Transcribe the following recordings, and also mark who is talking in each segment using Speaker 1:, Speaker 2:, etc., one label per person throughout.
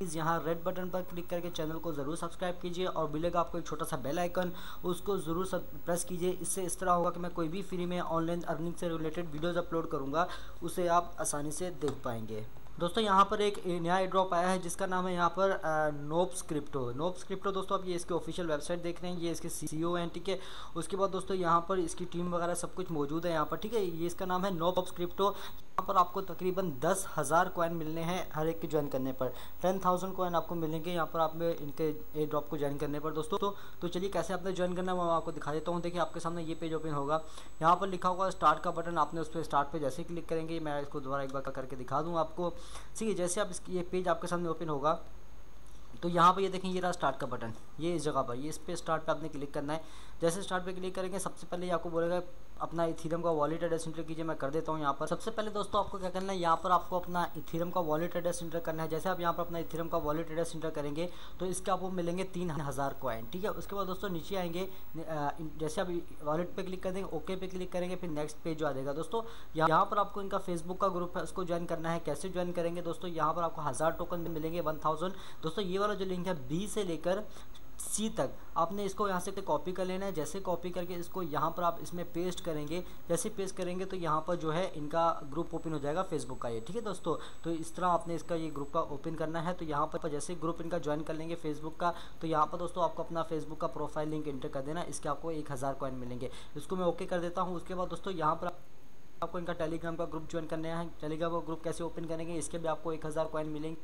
Speaker 1: Please यहाँ red button पर click करके चैनल को ज़रूर सब्सक्राइब कीजिए और मिलेगा आपको एक छोटा सा बेल आइकन, उसको ज़रूर प्रेस कीजिए। इससे इस तरह होगा कि मैं कोई भी फ्री में ऑनलाइन अर्निंग से रिलेटेड वीडियोज़ अपलोड करूँगा, उसे आप आसानी से देख पाएंगे। दोस्तों यहाँ पर एक नया एयरड्रॉप आया है जिसका नाम है यहाँ पर नोब्स क्रिप्टो। दोस्तों आप ये इसके ऑफिशियल वेबसाइट देख रहे हैं, ये इसके CEO हैं, ठीक है। उसके बाद दोस्तों यहाँ पर इसकी टीम वगैरह सब कुछ मौजूद है यहाँ पर, ठीक है। ये इसका नाम है नोब्स क्रिप्टो। यहाँ पर आपको तकरीबन 10,000 कॉइन मिलने हैं हर एक के ज्वाइन करने पर। 10,000 कॉइन आपको मिलेंगे यहाँ पर आप में इनके एयरड्रॉप को ज्वाइन करने पर दोस्तों। तो चलिए कैसे आपने ज्वाइन करना है वो मैं आपको दिखा देता हूँ। देखिए आपके सामने ये पेज ओपन होगा, यहाँ पर लिखा होगा स्टार्ट का बटन, आपने उस पर स्टार्ट पे जैसे क्लिक करेंगे, मैं इसको दोबारा एक बार करके दिखा दूँ आपको, ठीक है। जैसे आप इसकी ये पेज आपके सामने ओपन होगा तो यहाँ पर ये देखें, ये रहा स्टार्ट का बटन, ये इस जगह पर, ये इस पे स्टार्ट पे आपने क्लिक करना है। जैसे स्टार्ट पे क्लिक करेंगे सबसे पहले आपको बोलेगा अपना इथीरियम का वॉलेट एड्रेस इंटर कीजिए। मैं कर देता हूँ यहाँ पर। सबसे पहले दोस्तों आपको क्या करना है, यहाँ पर आपको अपना इथीरियम का वॉलेट एड्रेस इंटर करना है। जैसे आप यहाँ पर अपना इथीरियम का वॉलेट एड्रेस इंटर करेंगे तो इसके आपको मिलेंगे 3,000 कॉइन, ठीक है। उसके बाद दोस्तों नीचे आएंगे, जैसे आप वॉलेट पे क्लिक कर देंगे, ओके पे क्लिक करेंगे, फिर नेक्स्ट पेज जो आ जाएगा दोस्तों। यहाँ पर आपको इनका फेसबुक का ग्रुप है, उसको ज्वाइन करना है। कैसे ज्वाइन करेंगे दोस्तों, यहाँ पर आपको 1000 टोकन मिलेंगे, 1000 दोस्तों। ये वाला जो लिंक है B से लेकर C तक, आपने इसको यहाँ से कॉपी कर लेना है। जैसे कॉपी करके इसको यहाँ पर आप इसमें पेस्ट करेंगे, जैसे पेस्ट करेंगे तो यहाँ पर जो है इनका ग्रुप ओपन हो जाएगा फेसबुक का, ये ठीक है दोस्तों। तो इस तरह आपने इसका ये ग्रुप का ओपन करना है। तो यहाँ पर जैसे ग्रुप इनका ज्वाइन कर लेंगे फेसबुक का, तो यहाँ पर दोस्तों आपको अपना फेसबुक का प्रोफाइल लिंक इंटर कर देना, इसके आपको 1000 कॉइन मिलेंगे। इसको मैं ओके कर देता हूँ। उसके बाद दोस्तों यहाँ पर आपको इनका टेलीग्राम का ग्रुप ज्वाइन करना है। टेलीग्राम का ग्रुप कैसे ओपन करेंगे, इसके भी आपको 1000 कॉइन मिलेंगे।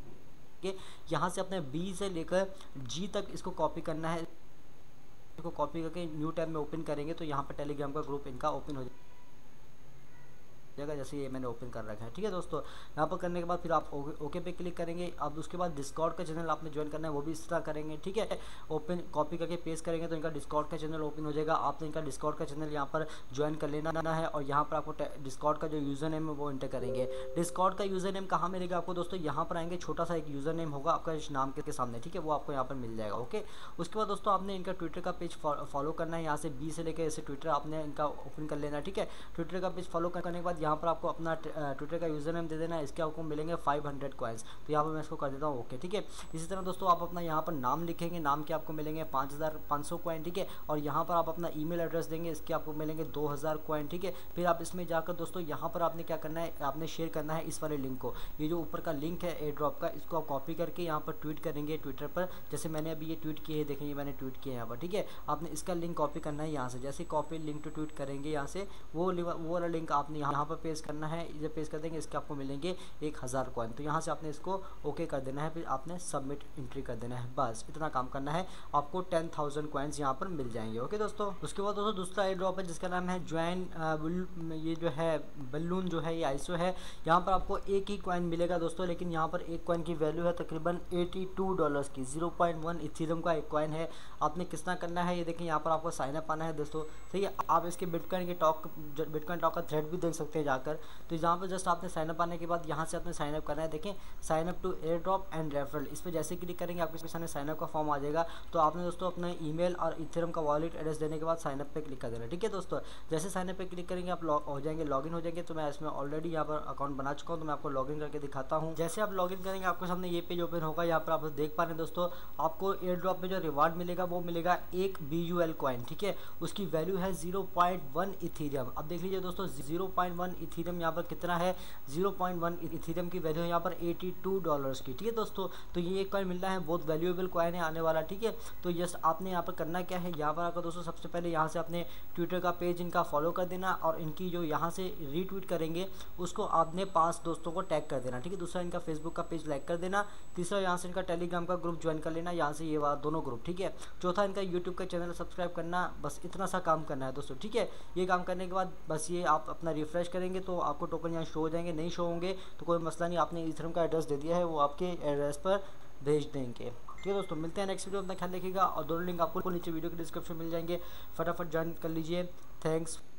Speaker 1: यहाँ से अपने B से लेकर G तक इसको कॉपी करना है। इसको कॉपी करके न्यू टैब में ओपन करेंगे तो यहाँ पर टेलीग्राम का ग्रुप इनका ओपन हो जाएगा, जैसे ये मैंने ओपन कर रखा है, ठीक है दोस्तों। यहाँ पर करने के बाद फिर आप ओके पे क्लिक करेंगे। अब उसके बाद डिस्कॉर्ड का चैनल आपने ज्वाइन करना है, वो भी इस तरह करेंगे, ठीक है। ओपन कॉपी करके पेस्ट करेंगे तो इनका डिस्कॉर्ड का चैनल ओपन हो जाएगा। आपने इनका डिस्कॉर्ड का चैनल यहाँ पर ज्वाइन कर लेना है और यहाँ पर आपको डिस्कॉर्ड का जो यूज़र नेम है वो एंटर करेंगे। डिस्कॉर्ड का यूज़र नेम कहाँ मिलेगा आपको दोस्तों, यहाँ पर आएंगे, छोटा सा एक यूज़र नेम होगा आपका इस नाम के सामने, ठीक है, वो आपको यहाँ पर मिल जाएगा, ओके। उसके बाद दोस्तों आपने इनका ट्विटर का पेज फॉलो करना है। यहाँ से B से लेकर ऐसे ट्विटर आपने इनका ओपन कर लेना है, ठीक है। ट्विटर का पेज फॉलो करने के बाद यहाँ पर आपको अपना ट्विटर का यूज़र नेम दे देना है। इसके आपको मिलेंगे 500 कॉइन्स। तो यहाँ पर मैं इसको कर देता हूँ ओके, ठीक है। इसी तरह दोस्तों आप अपना यहाँ पर नाम लिखेंगे, नाम के आपको मिलेंगे 5500 कॉइन, ठीक है। और यहाँ पर आप अपना ईमेल एड्रेस देंगे, इसके आपको मिलेंगे 2000 कॉइन, ठीक है। फिर आप इसमें जाकर दोस्तों यहाँ पर आपने क्या करना है, आपने शेयर करना है इस वाले लिंक को। ये जो ऊपर का लिंक है एयर ड्रॉप का, इसको आप कॉपी करके यहाँ पर ट्वीट करेंगे ट्विटर पर, जैसे मैंने अभी ये ट्वीट किए हैं, देखें ये मैंने ट्वीट किया है यहाँ पर, ठीक है। आपने इसका लिंक कॉपी करना है यहाँ से, जैसे कॉपी लिंक टू ट्वीट करेंगे यहाँ से, वो वाला लिंक आपने यहाँ पर पेस्ट करना है। जब पेस्ट कर देंगे इसके आपको मिलेंगे 1000 कॉइन। तो यहाँ से आपने इसको ओके कर देना है, फिर आपने सबमिट एंट्री कर देना है, बस इतना काम करना है। आपको 10,000 कॉइन्स यहाँ पर मिल जाएंगे, ओके दोस्तों। उसके बाद दोस्तों दूसरा एयर ड्रॉप है जिसका नाम है ज्वाइन, ये जो है बलून जो है ये आईसो है। यहाँ पर आपको एक ही कॉइन मिलेगा दोस्तों, लेकिन यहाँ पर एक कॉइन की वैल्यू है तकरीबन $82 की। 0.1 इथेरियम का एक कॉइन है। आपने किस तरह करना है ये देखें, यहाँ पर आपको साइन अप आना है दोस्तों, ठीक है। आप इसके बिटकॉइन टॉक का थ्रेड भी देख सकते हैं जाकर। तो यहाँ पर जस्ट आपने साइन अप आने के बाद यहाँ से आपने साइन अप करना है। देखें sign up to air drop and referral, इस पर जैसे क्लिक करेंगे आपके सामने साइन अप का फॉर्म आ जाएगा। तो आपने दोस्तों अपना ईमेल और इथेरियम का वॉलेट एड्रेस देने के बाद साइन अप पे क्लिक कर देना, ठीक है दोस्तों। जैसे साइन अप पे क्लिक करेंगे आप लॉगिन हो जाएंगे। तो मैं इसमें ऑलरेडी यहाँ पर अकाउंट बना चुका हूँ, तो मैं आपको लॉगिन करके दिखाता हूँ। जैसे आप लॉगिन करेंगे आपके सामने ये पेज ओपन होगा। यहाँ पर आप देख पा रहे हैं दोस्तों, आपको एयर ड्रॉप में जो रिवार्ड मिलेगा वो मिलेगा एक BUL कॉइन, ठीक है। उसकी वैल्यू है 0.1 इथेरियम। अब देख लीजिए दोस्तों 0.1 इथेरियम यहाँ पर कितना है, 0.1 इथेरियम की वैल्यू है यहाँ पर $82 की, ठीक है दोस्तों। तो ये एक कॉइन मिल रहा है, बहुत वैल्यूएबल कॉइन है आने वाला, ठीक है। तो जस्ट आपने यहाँ पर करना क्या है, यहाँ पर आकर दोस्तों सबसे पहले यहाँ से आपने ट्विटर का पेज इनका फॉलो कर देना और इनकी जो यहाँ से रीट्वीट करेंगे उसको आपने 5 दोस्तों को टैग कर देना, ठीक है। दूसरा इनका फेसबुक का पेज लाइक कर देना। तीसरा यहाँ से इनका टेलीग्राम का ग्रुप ज्वाइन कर लेना, यहाँ से ये दोनों ग्रुप, ठीक है। चौथा इनका यूट्यूब का चैनल सब्सक्राइब करना, बस इतना सा काम करना है दोस्तों, ठीक है। ये काम करने के बाद बस ये आप अपना रिफ्रेश करेंगे तो आपको टोकन यहाँ शो हो जाएंगे। नहीं शो होंगे तो कोई मसला नहीं, आपने इथेरियम का एड्रेस दे दिया है, वो आपके एड्रेस पर भेज देंगे, ठीक है दोस्तों। मिलते हैं नेक्स्ट वीडियो, अपना ख्याल रखिएगा। और दोनों लिंक आपको नीचे वीडियो के डिस्क्रिप्शन में मिल जाएंगे, फटाफट ज्वाइन कर लीजिए। थैंक्स।